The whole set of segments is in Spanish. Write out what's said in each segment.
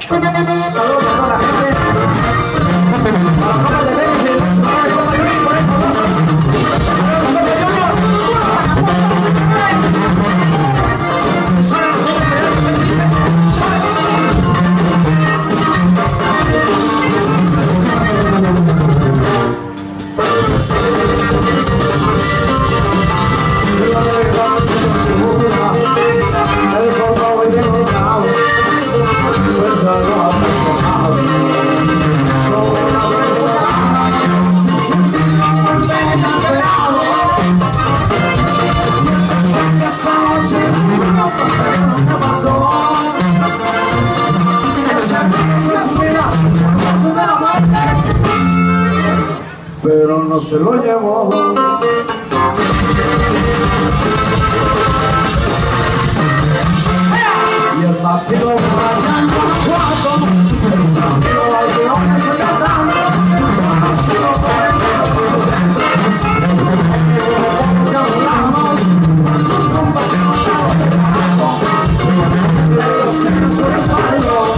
Saludos a toda la gente. A la copa de Benfield, a la copa de Luis, por esos famosos. Saludos a todos los Junior. Suena la copa de Benfield, dice. Pero no se lo llevó. Y el vacío bailando a cuatro, el tranquilo baldeón se cantando, conocido por el mundo. Hablamos, por su compasión, de Dios tiene su respaldo.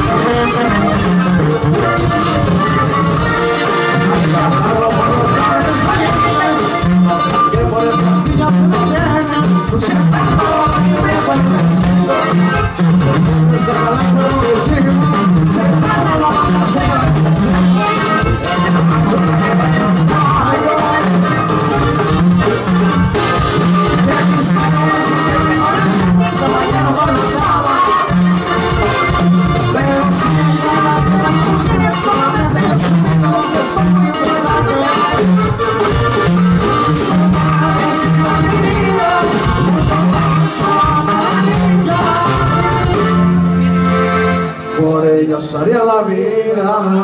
Por ellos haría la vida.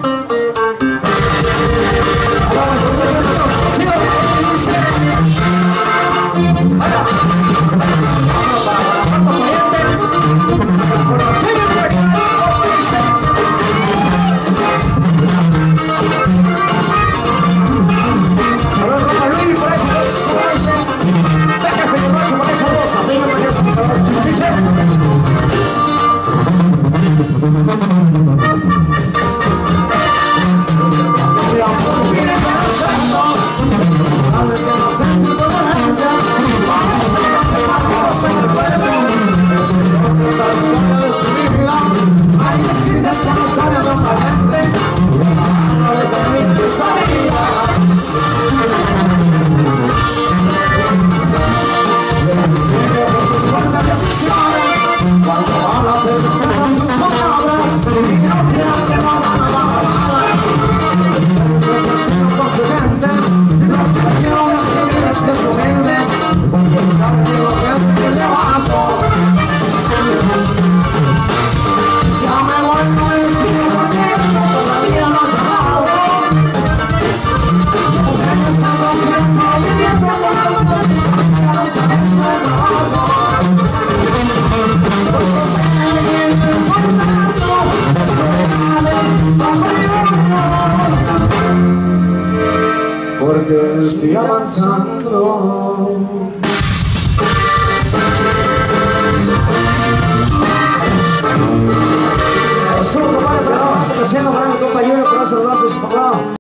Porque él sigue avanzando. Es un compadre, pero haciendo para mi compañero, pero saludazos, papá.